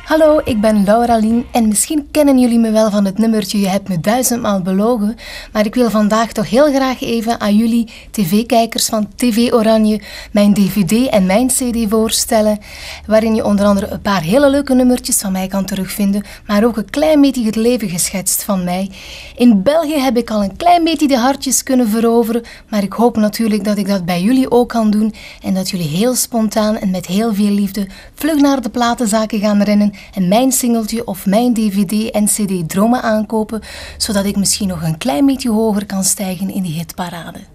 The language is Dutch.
Hallo, ik ben Laura Lien en misschien kennen jullie me wel van het nummertje Je hebt me 1000-maal belogen, maar ik wil vandaag toch heel graag even aan jullie tv-kijkers van TV Oranje mijn dvd en mijn cd voorstellen, waarin je onder andere een paar hele leuke nummertjes van mij kan terugvinden, maar ook een klein beetje het leven geschetst van mij. In België heb ik al een klein beetje de hartjes kunnen veroveren, maar ik hoop natuurlijk dat ik dat bij jullie ook kan doen en dat jullie heel spontaan en met heel veel liefde vlug naar de platenzaken gaan rennen en mijn singeltje of mijn dvd en cd Dromen aankopen, zodat ik misschien nog een klein beetje hoger kan stijgen in die hitparade.